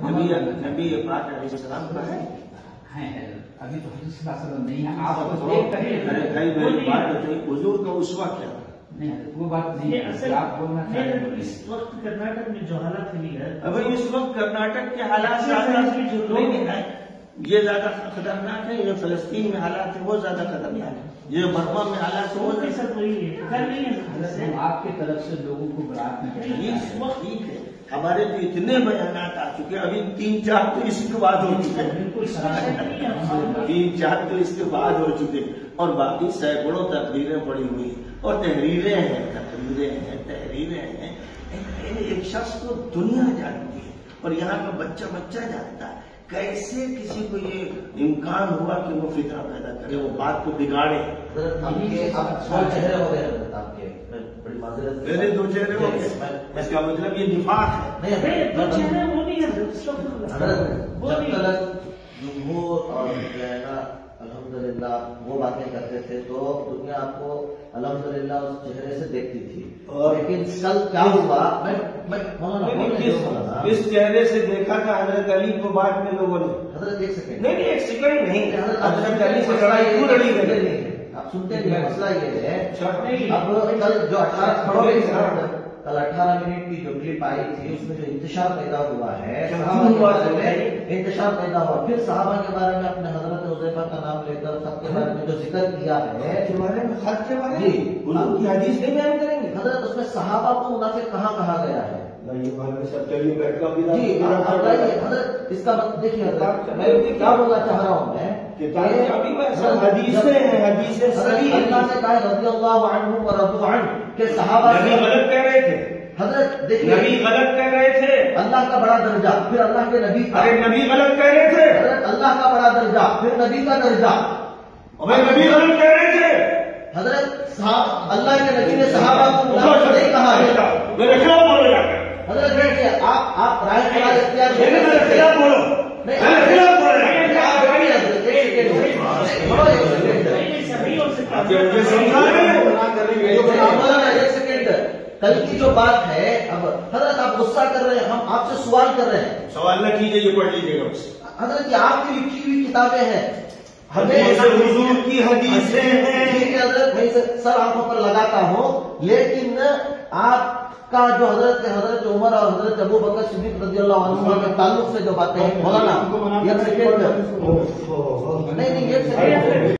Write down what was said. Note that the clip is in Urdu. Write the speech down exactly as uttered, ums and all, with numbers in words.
نبی نبی پاک علیہ السلام کا ہے ابھی تو حضرت صلی اللہ علیہ وسلم نہیں ہے. آپ بھائی میری بات بتائیے حضور کا اسوہ کیا تھا؟ نہیں وہ بات نہیں آپ بولنا چاہتے ہیں. اس وقت کرناٹک میں جو حالات ہوئی ہے ابھی اس وقت کرناٹک کے حالات زیادہ یہ زیادہ خطرناک ہے. یہ فلسطین میں حالات ہیں وہ زیادہ خطرناک ہے. یہ برما میں حالات ہیں وہ آپ کی طرف سے لوگوں کو برات میں ٹھیک ہے. ہمارے تو اتنے بیانات آ چکے ہیں. ابھی تین چار تو اس کے بعد ہو چکے ہیں. تین چار تو اس کے بعد ہو چکے اور باقی سینکڑوں تقریریں پڑی ہوئی اور تحریریں ہیں تقریریں ہیں تحریریں ہیں. ایک شخص کو دنیا جانتی ہے اور یہاں کا بچہ بچہ جانتا ہے. کیسے کسی کو یہ امکان ہوا کہ وہ فتنہ پیدا کرے وہ بات کو بگاڑے؟ میرے دو چہرے ہو گئے. اس کا مطلب یہ نفاق ہے. جمہور اور جو ہے نا الحمدللہ وہ باتیں کرتے تھے تو دنیا آپ کو الحمدللہ اس چہرے سے دیکھتی تھی. لیکن کل کیا ہوا اس چہرے سے دیکھا تھا حضرت علی کو بعد میں لوگوں نے. حضرت ایک سیکنڈ نہیں ایک سیکنڈ نہیں حضرت علی سے لڑائی کیوں لڑی گئی؟ آپ سنتے نہیں. مسئلہ یہ ہے اب کل جو اٹھارہ کل اٹھارہ منٹ کی جو کلپ آئی تھی اس میں جو انتشار پیدا ہوا ہے انتشار پیدا ہوا پھر صحابہ کے بارے میں اپنے حضرت حذیفہ کا نام لے کر سب کے بارے میں جو ذکر کیا ہے خط کے بارے میں حضور کی حدیث نہیں بیان کریں گے. حضرت اس میں صحابہ کو منافق کہاں کہا گیا ہے؟ جی حضرت اس کا دیکھیے حضرت میں کیا بولنا چاہ رہا ہوں میں حدیثیں ہیں حدیثیں صحیح ہیں. اللہ نے کہا رضی اللہ عنہ ورضوا عنہ کہ صحابہ نبی غلط کہہ رہے تھے. حضرت دیکھیے نبی غلط کہہ رہے تھے. اللہ کا بڑا درجہ پھر اللہ کے نبی کا. ارے نبی غلط کہہ رہے تھے. حضرت اللہ کا بڑا درجہ پھر نبی کا درجہ. ہمیں نبی غلط کہہ رہے تھے. حضرت اللہ کے نبی نے صحابہ کو منافق نہیں کہا ہے. میرے خلاف بولو جا کر. حضرت بیٹھیے آپ آپ رائے خیال اختیار میرے خلاف بولو. میرے خلاف بولو جا کر. ایک سیکنڈ کل کی جو بات ہے اب حضرت آپ غصہ کر رہے ہیں ہم آپ سے سوال کر رہے ہیں. سوال نہ کیجیے یہ پڑھ لیجیے گا. حضرت یہ آپ کی لکھی ہوئی کتابیں ہیں حدیث حضور کی حدیثیں ہیں. ٹھیک ہے حضرت میں سر آنکھوں پر لگاتا ہوں لیکن آپ کا جو حضرت حضرت عمر اور حضرت ابو بکر صدیق رضی اللہ عنہ کے تعلق سے جو باتیں ہیں مولانا ایک سیکنڈ نہیں نہیں ایک سیکنڈ